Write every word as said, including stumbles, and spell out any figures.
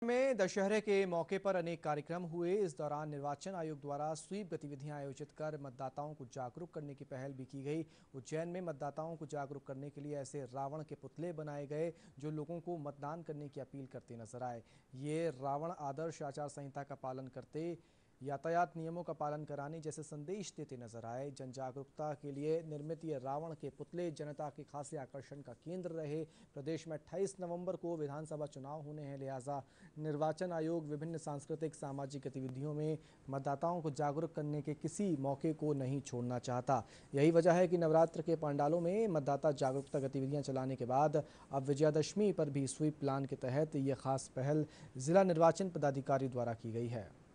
में दशहरे के मौके पर अनेक कार्यक्रम हुए। इस दौरान निर्वाचन आयोग द्वारा स्वीप गतिविधियां आयोजित कर मतदाताओं को जागरूक करने की पहल भी की गई। उज्जैन में मतदाताओं को जागरूक करने के लिए ऐसे रावण के पुतले बनाए गए जो लोगों को मतदान करने की अपील करते नजर आए। ये रावण आदर्श आचार संहिता का पालन करते, यातायात नियमों का पालन कराने जैसे संदेश देते नजर आए। जन जागरूकता के लिए निर्मित ये रावण के पुतले जनता के खासे आकर्षण का केंद्र रहे। प्रदेश में अट्ठाईस नवंबर को विधानसभा चुनाव होने हैं, लिहाजा निर्वाचन आयोग विभिन्न सांस्कृतिक सामाजिक गतिविधियों में मतदाताओं को जागरूक करने के किसी मौके को नहीं छोड़ना चाहता। यही वजह है कि नवरात्र के पंडालों में मतदाता जागरूकता गतिविधियां चलाने के बाद अब विजयादशमी पर भी स्वीप प्लान के तहत ये खास पहल जिला निर्वाचन पदाधिकारी द्वारा की गई है।